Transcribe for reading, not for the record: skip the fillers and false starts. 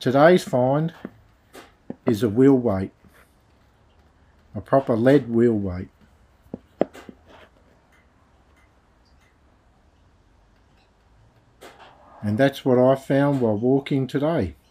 Today's find is a wheel weight, a proper lead wheel weight. And that's what I found while walking today.